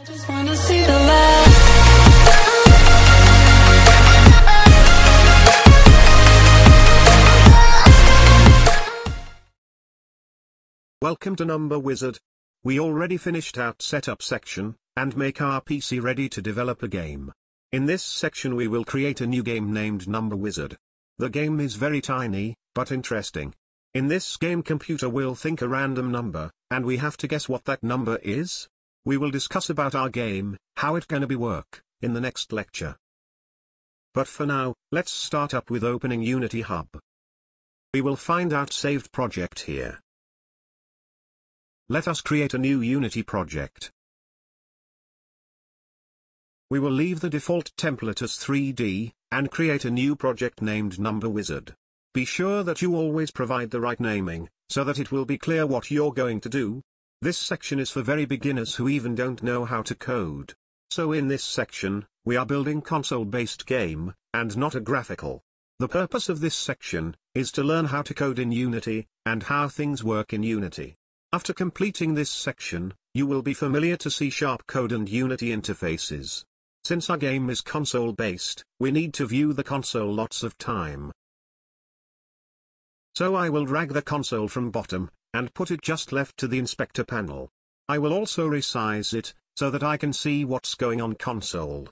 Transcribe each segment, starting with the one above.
Just wanna see the light. Welcome to Number Wizard. We already finished our setup section, and make our PC ready to develop a game. In this section we will create a new game named Number Wizard. The game is very tiny, but interesting. In this game computer will think a random number, and we have to guess what that number is. We will discuss about our game, how it gonna be work, in the next lecture. But for now, let's start up with opening Unity Hub. We will find out saved project here. Let us create a new Unity project. We will leave the default template as 3D, and create a new project named Number Wizard. Be sure that you always provide the right naming, so that it will be clear what you're going to do. This section is for very beginners who even don't know how to code. So in this section, we are building console-based game, and not a graphical. The purpose of this section, is to learn how to code in Unity, and how things work in Unity. After completing this section, you will be familiar to C# code and Unity interfaces. Since our game is console-based, we need to view the console lots of time. So I will drag the console from bottom, and put it just left to the inspector panel. I will also resize it, so that I can see what's going on console.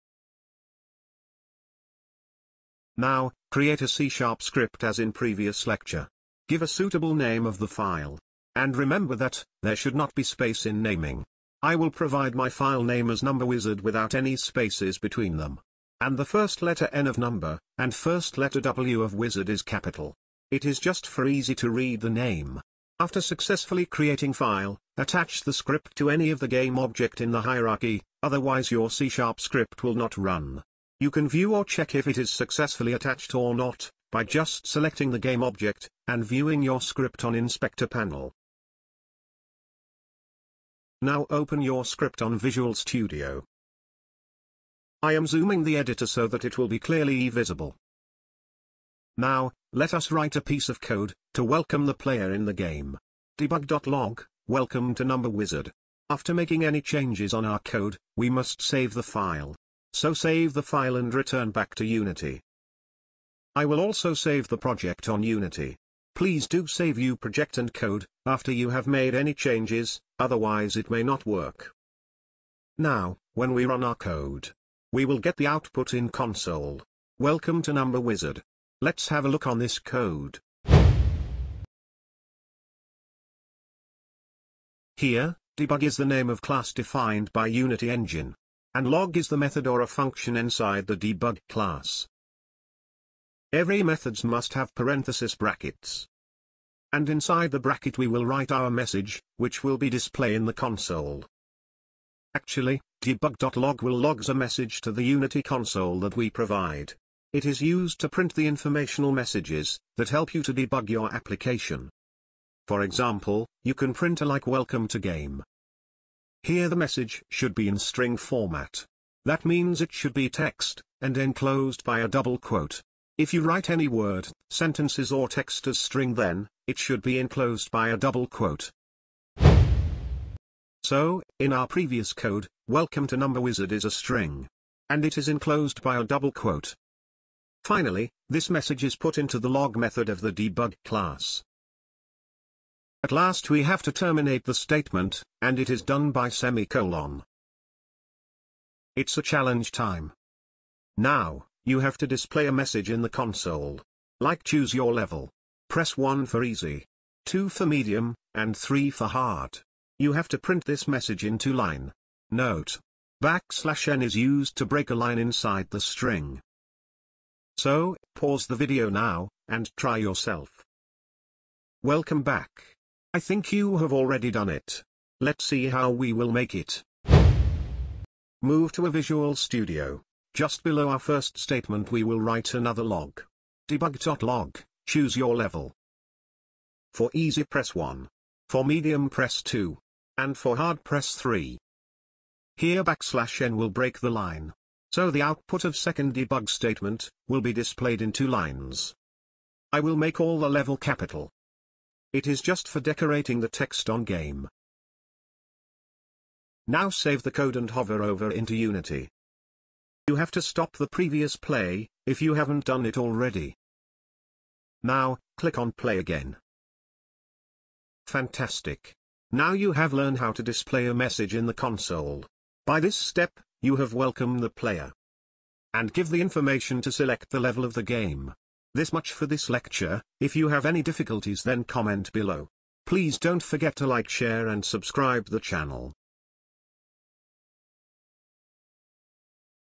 Now, create a C# script as in previous lecture. Give a suitable name of the file. And remember that, there should not be space in naming. I will provide my file name as Number Wizard without any spaces between them. And the first letter N of number, and first letter W of wizard is capital. It is just for easy to read the name. After successfully creating file, attach the script to any of the game object in the hierarchy, otherwise your C# script will not run. You can view or check if it is successfully attached or not, by just selecting the game object, and viewing your script on Inspector panel. Now open your script on Visual Studio. I am zooming the editor so that it will be clearly visible. Now, let us write a piece of code, to welcome the player in the game. Debug.Log, welcome to Number Wizard. After making any changes on our code, we must save the file. So save the file and return back to Unity. I will also save the project on Unity. Please do save your project and code, after you have made any changes, otherwise it may not work. Now, when we run our code, we will get the output in console. Welcome to Number Wizard. Let's have a look on this code. Here, debug is the name of class defined by Unity Engine. And log is the method or a function inside the debug class. Every methods must have parenthesis brackets. And inside the bracket we will write our message, which will be displayed in the console. Actually, Debug.Log will logs a message to the Unity console that we provide. It is used to print the informational messages, that help you to debug your application. For example, you can print a like welcome to game. Here the message should be in string format. That means it should be text, and enclosed by a double quote. If you write any word, sentences or text as string then, it should be enclosed by a double quote. So, in our previous code, welcome to Number Wizard is a string. And it is enclosed by a double quote. Finally, this message is put into the log method of the debug class. At last we have to terminate the statement, and it is done by semicolon. It's a challenge time. Now, you have to display a message in the console. Like choose your level. Press 1 for easy, 2 for medium, and 3 for hard. You have to print this message in 2 line. Note: \n is used to break a line inside the string. So, pause the video now, and try yourself. Welcome back. I think you have already done it. Let's see how we will make it. Move to a Visual Studio. Just below our first statement we will write another log. Debug.Log, choose your level. For easy press 1. For medium press 2. And for hard press 3. Here \n will break the line. So the output of second debug statement, will be displayed in 2 lines. I will make all the level capital. It is just for decorating the text on game. Now save the code and hover over into Unity. You have to stop the previous play, if you haven't done it already. Now, click on play again. Fantastic. Now you have learned how to display a message in the console. By this step, you have welcomed the player and give the information to select the level of the game. This much for this lecture. If you have any difficulties, then comment below. Please don't forget to like, share and subscribe the channel.